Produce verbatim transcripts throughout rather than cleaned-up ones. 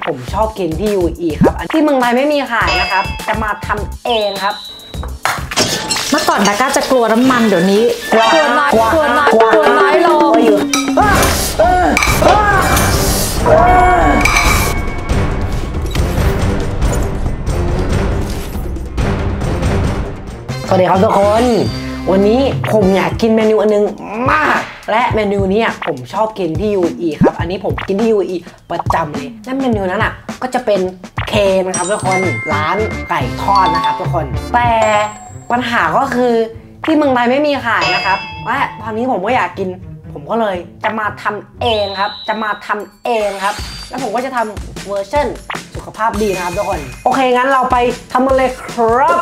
ผมชอบกินที่ ยู อี ครับที่เมืองไทยไม่มีขายนะครับจะมาทำเองครับเมื่อก่อนดาก้าจะกลัวน้ำมันเดี๋ยวนี้กลัวน้อยกลัวน้อยกลัวน้อยลงสวัสดีครับทุกคนวันนี้ผมอยากกินเมนูอันนึงมากและเมนูนี้ผมชอบกินที่ ยู อี ครับอันนี้ผมกินที่ ยู อี ประจำเลยและเมนูนั้นอ่ะก็จะเป็นเคนนะครับทุกคนร้านไก่ทอดนะครับทุกคนแต่ปัญหาก็คือที่เมืองไทยไม่มีขายนะครับและตอนนี้ผมก็อยากกินผมก็เลยจะมาทำเองครับจะมาทำเองครับแล้วผมก็จะทำเวอร์ชันสุขภาพดีนะครับทุกคนโอเคงั้นเราไปทำมันเลยครับ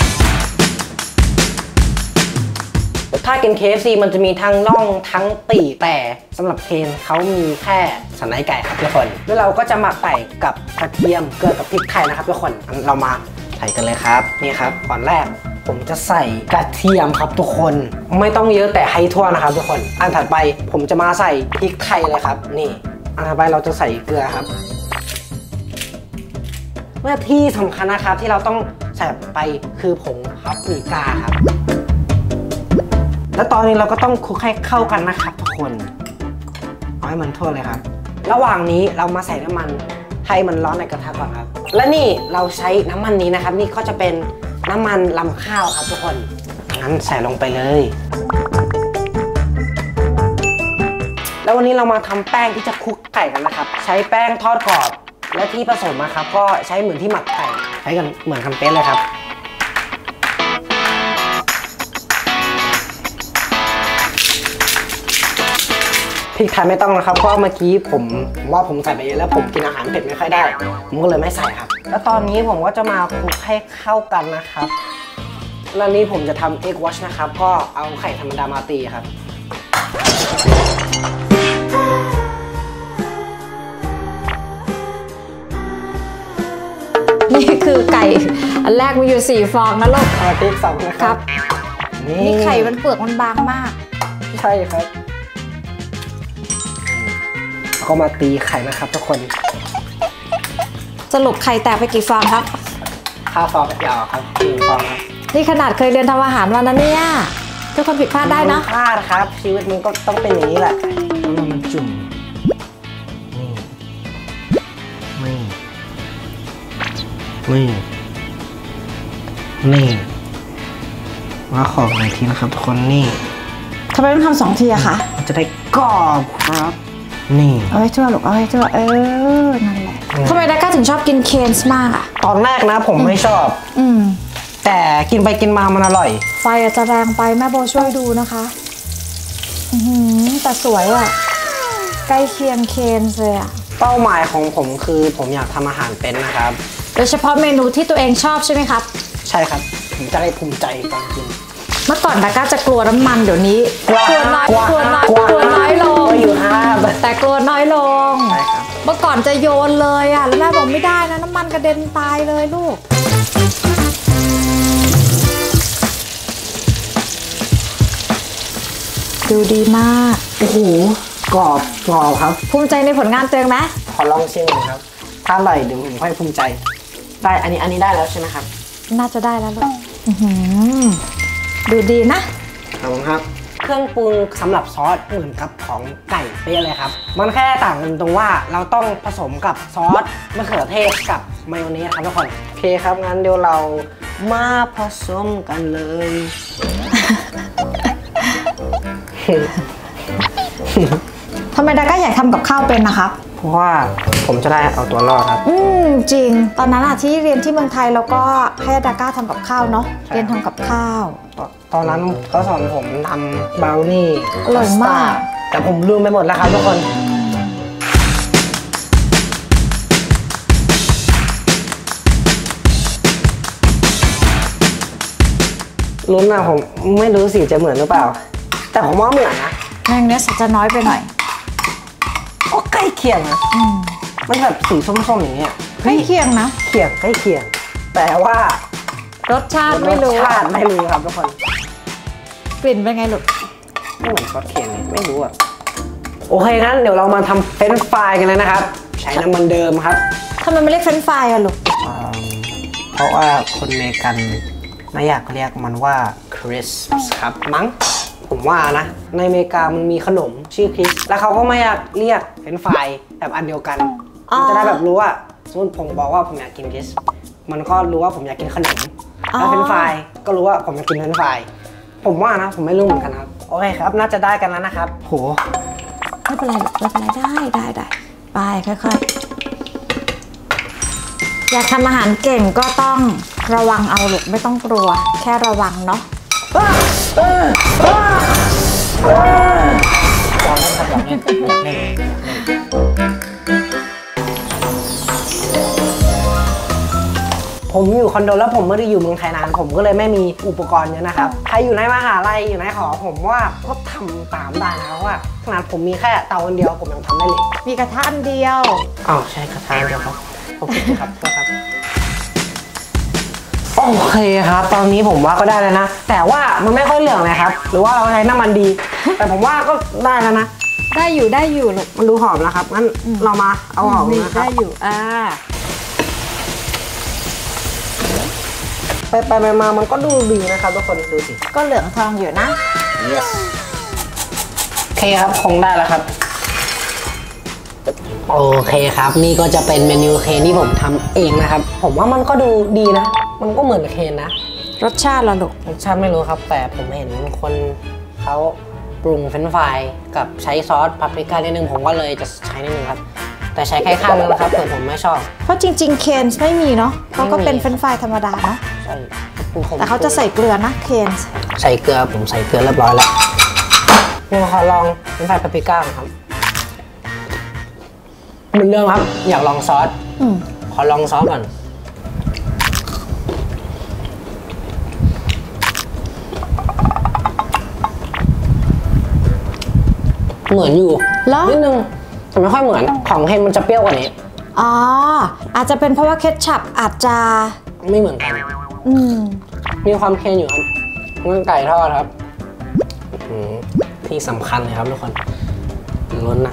ถ้ากิน เค เอฟ ซี มันจะมีทั้งน่องทั้งปีกแต่สำหรับเคนเขามีแค่สันในไก่ครับทุกคนแล้วเราก็จะหมักไก่กับกระเทียมเกลือกับพริกไทยนะครับทุกคนเรามาใส่กันเลยครับนี่ครับก่อนแรกผมจะใส่กระเทียมครับทุกคนไม่ต้องเยอะแต่ให้ทั่วนะครับทุกคนอันถัดไปผมจะมาใส่พริกไทยเลยครับนี่อันถัดไปเราจะใส่เกลือครับเมื่อที่สำคัญนะครับที่เราต้องใส่ไปคือผงปาปริก้าครับแล้วตอนนี้เราก็ต้องคลุกให้เข้ากันนะครับทุกคนเอาให้มันทั่วเลยครับระหว่างนี้เรามาใส่น้ำมันให้มันร้อนในกระทะก่อนครับและนี่เราใช้น้ำมันนี้นะครับนี่ก็จะเป็นน้ำมันลำข้าวครับทุกคนงั้นใส่ลงไปเลยแล้ววันนี้เรามาทำแป้งที่จะคลุกไก่กันนะครับใช้แป้งทอดกรอบและที่ผสมนะครับก็ใช้เหมือนที่หมักไก่ใช้กันเหมือนกันเป๊ะเลยครับพริกไทยไม่ต้องนะครับเพราะเมื่อกี้ผมว่าผมใส่ไปเยอะแล้วผมกินอาหารเผ็ดไม่ค่อยได้ผมก็เลยไม่ใส่ครับแล้วตอนนี้ผมก็จะมาคลุกให้เข้ากันนะครับแล้วนี้ผมจะทำเอ็กวอชนะครับก็เอาไข่ธรรมดามาตีครับนี่คือไก่อันแรกมีอยู่สี่ฟองนะลูกเอาติ๊กสองนะครับนี่ไข่มันเปลือกมันบางมากใช่ครับก็มาตีไข่นะครับทุกคนสรุปไข่แตกไปกี่ฟองครับห้าฟองยาวครับหนึ่งฟองครับนี่ขนาดเคยเรียนทำอาหารมานะเนี่ยทุกคนผิดพลาดได้นะพลาดครับชีวิตมันก็ต้องเป็นอย่างนี้แหละแล้วมันจุ่มนี่นี่นี่นี่ว่าขอบหน่อยทีนะครับทุกคนนี่ทำไมต้องทำสองทีอะคะมันจะได้กรอบครับนี่เอาให้ทั่วลูกเอาให้ทั่วเออนั่นแหละทำไมดาก้าถึงชอบกินเคนส์มากอะตอนแรกนะผมไม่ชอบอืมแต่กินไปกินมามันอร่อยไฟอาจจะแรงไปแม่โบช่วยดูนะคะอือแต่สวยอะใกล้เคียงเคนส์เลยอะเป้าหมายของผมคือผมอยากทำอาหารเป็นนะครับโดยเฉพาะเมนูที่ตัวเองชอบใช่ไหมครับใช่ครับผมจะได้ภูมิใจตอนกินเมื่อก่อนดาก้าจะกลัวน้ำมันเดี๋ยวนี้กลัวน้อยกลัวน้อยกลัวน้อยลงอยู่ห้าแต่กลัวน้อยลงใช่ครับเมื่อก่อนจะโยนเลยอ่ะแล้วแม่บอกไม่ได้นะน้ำมันกระเด็นตายเลยลูกดูดีมากโอ้โหกรอบกรอบครับภูมิใจในผลงานตัวเองไหมขอลองชิมหน่อยครับถ้าอร่อยเดี๋ยวผมค่อยภูมิใจได้อันนี้อันนี้ได้แล้วใช่ไหมครับน่าจะได้แล้วลูกดูดีนะขอบคุณครับเครื่องปรุงสำหรับซอสเหมือนกับของไก่เป๊ะเลยครับมันแค่ต่างกันตรงว่าเราต้องผสมกับซอสมะเขือเทศกับมายองเนสครับทุกคนโอเคครับงั้นเดี๋ยวเรามาผสมกันเลยทำไมดาก้าอยากทำกับข้าวเป็นนะครับเพราะว่าผมจะได้เอาตัวรอดครับอืมจริงตอนนั้นอะที่เรียนที่เมืองไทยเราก็ให้ดาก้าทำกับข้าวเนาะเรียนทำกับข้าวตอนนั้นเขาสอนผมทำบราวนี่อร่อยมากแต่ผมลืมไปหมดแล้วครับทุกคนลุ้นนะผมไม่รู้สิจะเหมือนหรือเปล่าแต่ผมว่าเหมือนนะแมงเนสจะน้อยไปหน่อยก็ใกล้เคียงนะมันแบบสีส้มๆอย่างเงี้ยใกล้เคียงนะเคียงใกล้เคียงแต่ว่ารสชาติไม่รู้รสชาติไม่รู้ครับทุกคนกลิ่นเป็นไงลูกไม่เหมือนซอสเคนเลยไม่รู้อ่ะโอเคงั้นเดี๋ยวเรามาทำเฟรนช์ฟรายกันเลยนะครับใช้ช้น้ำมันเดิมครับทำไมไม่เรียกเฟรนช์ฟรายอะลูกเพราะว่าคนอเมริกันไม่อยากเรียกมันว่าคริสป์ครับมั้งผมว่านะในอเมริกามันมีขนมชื่อคริสแล้วเขาก็ไม่อยากเรียกเฟรนช์ฟรายแบบอันเดียวกันมันจะได้แบบรู้ว่าสมมติผมบอกว่าผมอยากกินคริสมันก็รู้ว่าผมอยากกินขนมแล้วเฟรนช์ฟรายก็รู้ว่าผมอยากกินเฟรนช์ฟรายผมว่านะผมไม่รู้เหมือนกันครับโอเคครับน่าจะได้กันแล้วนะครับโหไม่เป็นไรไม่เป็นไรได้ได้ได้ไปค่อยๆอยากทำอาหารเก่งก็ต้องระวังเอาลูกไม่ต้องกลัวแค่ระวังเนาะผมอยู่คอนโดแล้วผมไม่ได้อยู่เมืองไทยนานผมก็เลยไม่มีอุปกรณ์เยอะนะครับใครอยู่ในมหาลัยอยู่ในหอผมว่าก็ทำตามได้นะครับว่าขนาดผมมีแค่เตาอันเดียวผมยังทำได้เลยมีกระทะอันเดียวอ้าวใช่กระทะอันเดียวครับโอเคครับโทษครับโอเคครับตอนนี้ผมว่าก็ได้แล้วนะแต่ว่ามันไม่ค่อยเหลืองเลยครับหรือว่าเราใช้น้ำมันดีแต่ผมว่าก็ได้แล้วนะได้อยู่ได้อยู่ลูกมันดูหอมนะครับงั้นเรามาเอาออกนะครับได้อยู่อ่าไปไปมามันก็ดูดีนะครับทุกคนดูสิก็เหลืองทองอยู่นะ yes โอเคครับคงได้แล้วครับโอเคครับนี่ก็จะเป็นเมนูเคนที่ผมทำเองนะครับผมว่ามันก็ดูดีนะมันก็เหมือนเคนนะรสชาติละลูกรสชาติไม่รู้ครับแต่ผมเห็นคนเขาปรุงเฟรนช์ฟรายกับใช้ซอสพาปริก้านิดนึงผมก็เลยจะใช้นิดนึงครับแต่ใช้แค่ข้างนึงนะครับเผื่อผมไม่ชอบเพราะจริงๆเคนไม่มีเนาะเขาก็เป็นเฟรนช์ฟรายธรรมดาเนาะใช่แต่เขาจะใส่เกลือนะเคนใส่เกลือผมใส่เกลือเรียบร้อยแล้วนี่ขอลองเฟรนช์ฟรายพาปริก้าครับเหมือนเดิมครับอยากลองซอสขอลองซอสก่อนเหมือนอยู่นิดนึงแต่ไม่ค่อยเหมือนของเฮนมันจะเปรี้ยวกว่านี้อ๋ออาจจะเป็นเพราะว่าเคทชัพอาจจะไม่เหมือนกันอืมมีความเค็มอยู่ครับเมื่อไก่ทอดครับที่สำคัญเลยครับทุกคนล้นนะ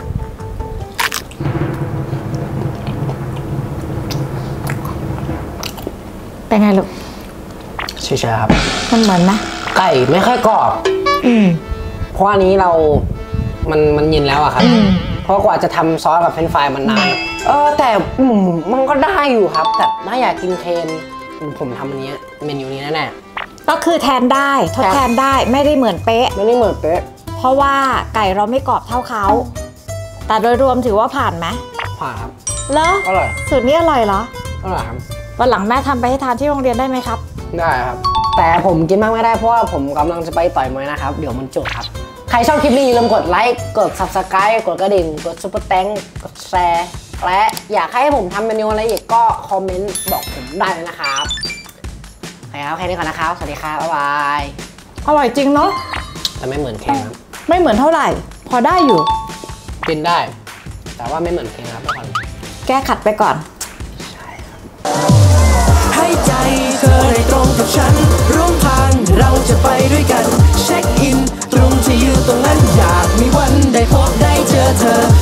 เป็นไงลูกใช่ๆครับมันเหมือนไหมไก่ไม่ค่อยกรอบอืมเพราะอันนี้เรามันมันเย็นแล้วอะครับเพราะกว่าจะทำซอสกับเฟรนช์ฟรายมันนานเออแต่มันก็ได้อยู่ครับแต่ถ้าอยากกินเคนผมทำอันนี้เมนูนี้แน่ๆก็คือแทนได้ทดแทนได้ไม่ได้เหมือนเป๊ะไม่ได้เหมือนเป๊ะเพราะว่าไก่เราไม่กรอบเท่าเขาแต่โดยรวมถือว่าผ่านไหมผ่านครับเหรออร่อยสูตรนี้อร่อยเหรออร่อยครับวันหลังแม่ทำไปให้ทานที่โรงเรียนได้ไหมครับได้ครับแต่ผมกินมากไม่ได้เพราะว่าผมกำลังจะไปต่อยมวยนะครับเดี๋ยวมันจุกครับใครชอบคลิปนี้อย่าลืมกดไลค์กด ซับสไครบ์ กดกระดิ่งกดซุปเปอร์แตงกดแชร์และอยากให้ผมทำเมนูอะไรอีกก็คอมเมนต์บอกผมได้เลยนะครับโอเคครับแค่นี้ก่อนนะครับสวัสดีครับบ๊ายบายอร่อยจริงเนาะแต่ไม่เหมือนเคนครับไม่เหมือนเท่าไหร่พอได้อยู่กินได้แต่ว่าไม่เหมือนเคนครับทุกคนแก้ขัดไปก่อนใช่ครับให้ใจเธอได้ตรงกับฉันร่วมทางเราจะไปด้วยกันเช็คอินตรงที่ยืนตรงนั้นอยากมีวันได้พบได้เจอเธอ